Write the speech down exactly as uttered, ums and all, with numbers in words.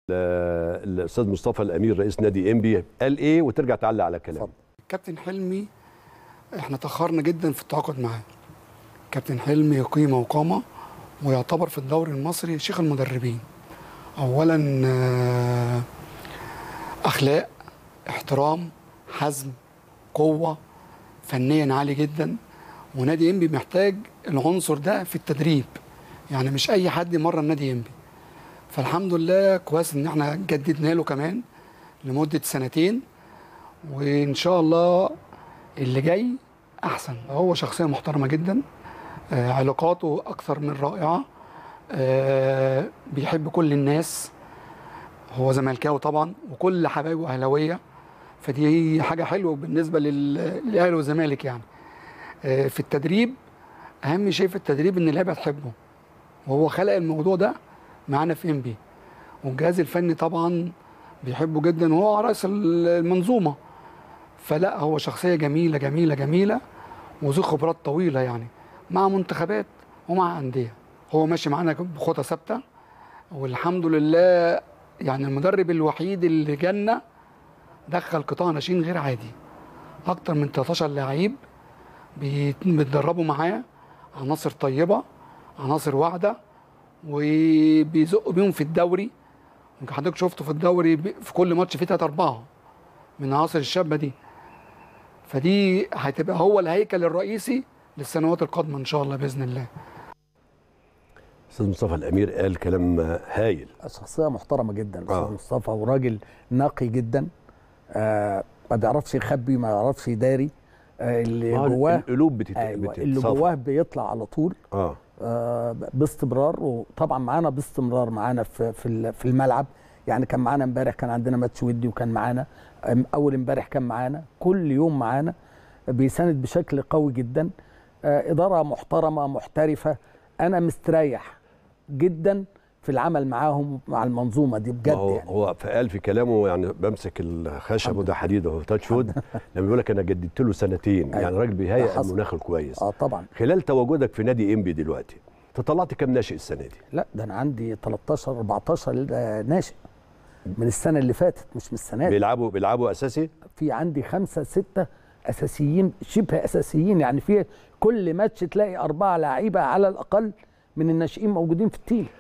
الاستاذ مصطفى الامير رئيس نادي انبي قال ايه وترجع تعلق على كلامه. كابتن حلمي احنا تاخرنا جدا في التعاقد معاه. كابتن حلمي قيمه وقامه ويعتبر في الدوري المصري شيخ المدربين. اولا اخلاق، احترام، حزم، قوه، فنيا عالي جدا. ونادي انبي محتاج العنصر ده في التدريب، يعني مش اي حد يمرن نادي انبي. فالحمد لله كويس ان احنا جددنا له كمان لمده سنتين، وان شاء الله اللي جاي احسن. هو شخصيه محترمه جدا، آه علاقاته اكثر من رائعه، آه بيحب كل الناس. هو زملكاوي طبعا وكل حبايبه اهلاويه، فدي حاجه حلوه بالنسبه للاهلي والزمالك. يعني آه في التدريب اهم شيء في التدريب ان اللعيبه تحبه، وهو خلق الموضوع ده معانا في انبي. والجهاز الفني طبعا بيحبه جدا وهو على راس المنظومه. فلا هو شخصيه جميله جميله جميله وذو خبرات طويله، يعني مع منتخبات ومع انديه. هو ماشي معانا بخطى ثابته والحمد لله. يعني المدرب الوحيد اللي جالنا دخل قطاع ناشئين غير عادي، اكتر من تلتاشر لعيب بيتدربوا معاه، عناصر طيبه، عناصر واعده، وبيزقوا بيهم في الدوري. يمكن حضرتك شفته في الدوري في كل ماتش فيه تلاتة أربعة من العناصر الشابه دي. فدي هتبقى هو الهيكل الرئيسي للسنوات القادمه ان شاء الله باذن الله. استاذ مصطفى الامير قال كلام هايل. شخصيه محترمه جدا استاذ آه. مصطفى، وراجل نقي جدا، آه ما بيعرفش يخبي، ما بيعرفش يداري، آه اللي جواه القلوب بتت... أيوة اللي جواه بيطلع على طول اه, آه باستمرار. وطبعا معانا باستمرار معانا في في في الملعب. يعني كان معانا امبارح، كان عندنا ماتش ودي وكان معانا، اول امبارح كان معانا، كل يوم معانا، بيساند بشكل قوي جدا. آه اداره محترمه محترفه. انا مستريح جدا في العمل معاهم مع المنظومه دي بجد. هو يعني هو قال في كلامه، يعني بمسك الخشب وده حديد اهو تاتش وود لما بيقول لك انا جددت له سنتين. أيوة. يعني راجل بيهيئ المناخ الكويس. اه طبعا. خلال تواجدك في نادي انبي دلوقتي تطلعت كام ناشئ السنه دي؟ لا ده انا عندي تلتاشر اربعتاشر ناشئ من السنه اللي فاتت، مش من السنه دي. بيلعبوا بيلعبوا اساسي؟ في عندي خمسه سته اساسيين، شبه اساسيين. يعني في كل ماتش تلاقي اربعه لعيبه على الاقل من الناشئين موجودين في التيم.